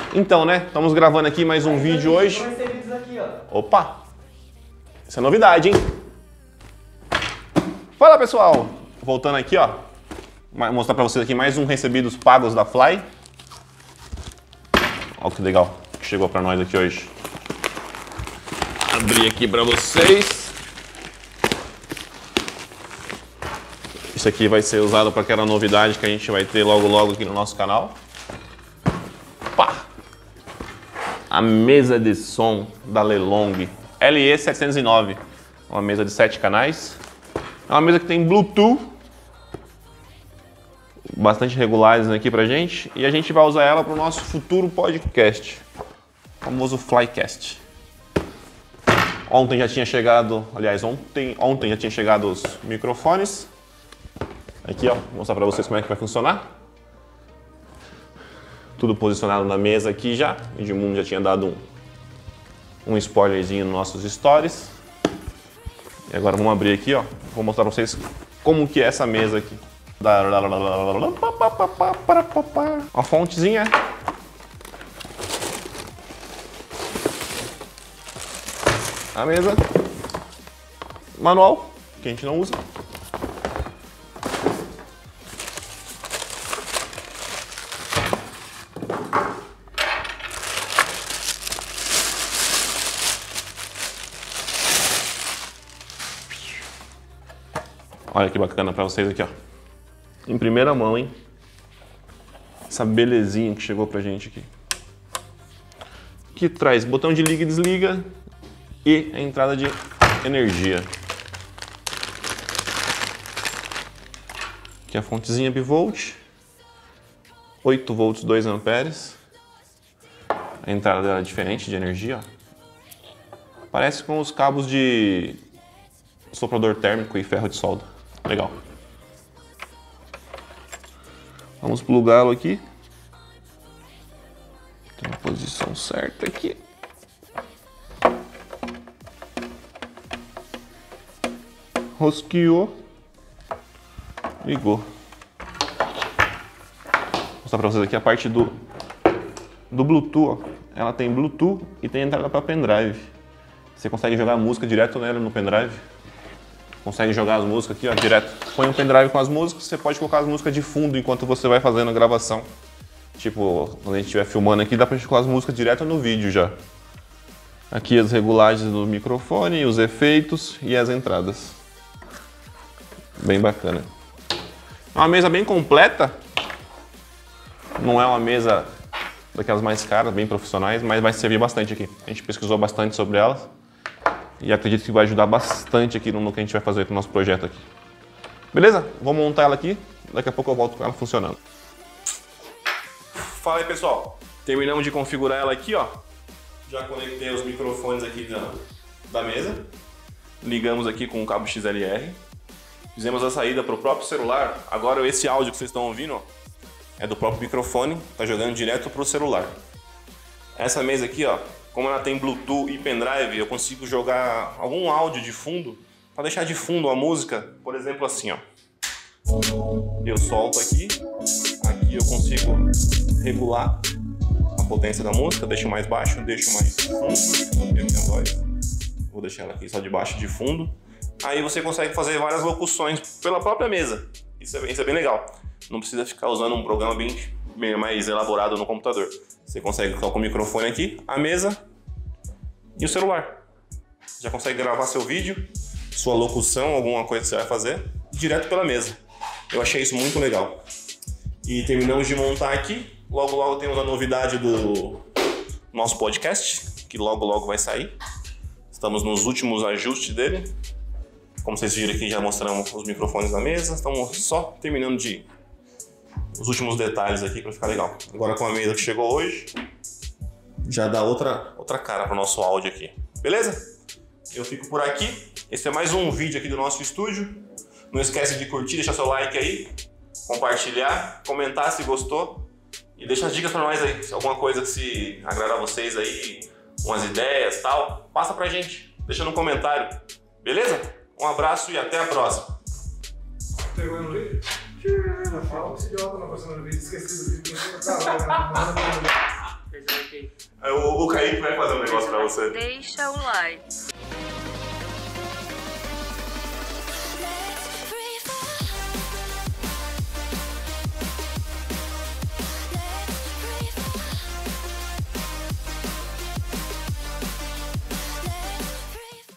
Então, né? Estamos gravando aqui mais um vídeo hoje. Opa! Isso é novidade, hein? Fala, pessoal! Voltando aqui, ó. Vou mostrar pra vocês aqui mais um recebidos pagos da Fly. Olha que legal que chegou pra nós aqui hoje. Abrir aqui pra vocês. Isso aqui vai ser usado para aquela novidade que a gente vai ter logo aqui no nosso canal. Pá! A mesa de som da Lelong LE709. Uma mesa de 7 canais. É uma mesa que tem Bluetooth. Bastante regulares aqui pra gente. E a gente vai usar ela para o nosso futuro podcast. O famoso Flycast. Ontem já tinha chegado, aliás, ontem já tinha chegado os microfones. Aqui, ó, vou mostrar pra vocês como é que vai funcionar. Tudo posicionado na mesa aqui já. O Edmundo já tinha dado um spoilerzinho nos nossos stories. E agora vamos abrir aqui, ó. Vou mostrar pra vocês como que é essa mesa aqui. Uma fontezinha. A mesa. Manual, que a gente não usa. Olha que bacana pra vocês aqui, ó. Em primeira mão, hein? Essa belezinha que chegou pra gente aqui. Que traz botão de liga e desliga e a entrada de energia. Aqui a fontezinha bivolt. 8 volts, 2 amperes. A entrada dela é diferente de energia, ó. Parece com os cabos de soprador térmico e ferro de solda. Legal. Vamos plugá-lo aqui. Tem uma posição certa aqui. Rosqueou. Ligou. Vou mostrar pra vocês aqui a parte do Bluetooth, ó. Ela tem Bluetooth e tem entrada para pendrive. Você consegue jogar a música direto nela no pendrive. Consegue jogar as músicas aqui, ó, direto. Põe um pendrive com as músicas, você pode colocar as músicas de fundo enquanto você vai fazendo a gravação. Tipo, quando a gente estiver filmando aqui, dá pra gente colocar as músicas direto no vídeo já. Aqui as regulagens do microfone, os efeitos e as entradas. Bem bacana. É uma mesa bem completa. Não é uma mesa daquelas mais caras, bem profissionais, mas vai servir bastante aqui. A gente pesquisou bastante sobre elas. E acredito que vai ajudar bastante aqui no que a gente vai fazer com o nosso projeto aqui. Beleza? Vou montar ela aqui, daqui a pouco eu volto com ela funcionando. Fala aí, pessoal. Terminamos de configurar ela aqui, ó. Já conectei os microfones aqui da mesa. Ligamos aqui com o cabo XLR. Fizemos a saída para o próprio celular. Agora esse áudio que vocês estão ouvindo, ó, é do próprio microfone. Tá jogando direto para o celular. Essa mesa aqui, ó, como ela tem Bluetooth e pendrive, eu consigo jogar algum áudio de fundo para deixar de fundo a música, por exemplo, assim, ó. Eu solto aqui, eu consigo regular a potência da música, deixo mais baixo, deixo mais fundo. Vou deixar ela aqui só de baixo de fundo. Aí você consegue fazer várias locuções pela própria mesa. Isso é bem legal. Não precisa ficar usando um programa bem mais elaborado no computador. Você consegue colocar o microfone aqui, a mesa e o celular. Já consegue gravar seu vídeo, sua locução, alguma coisa que você vai fazer, direto pela mesa. Eu achei isso muito legal. E terminamos de montar aqui. Logo temos a novidade do nosso podcast, que logo vai sair. Estamos nos últimos ajustes dele. Como vocês viram aqui, já mostramos os microfones na mesa. Estamos só terminando os últimos detalhes aqui para ficar legal. Agora com a mesa que chegou hoje, já dá outra cara para o nosso áudio aqui. Beleza? Eu fico por aqui. Esse é mais um vídeo aqui do nosso estúdio. Não esquece de curtir, deixar seu like aí, compartilhar, comentar se gostou e deixar as dicas para nós aí. Se alguma coisa que se agradar a vocês aí, umas ideias e tal, passa pra gente. Deixa no comentário. Beleza? Um abraço e até a próxima. Pegou no vídeo? Fala, esse idiota não passou no vídeo, esqueci do vídeo. O Kaique vai fazer um negócio pra você. Deixa o like.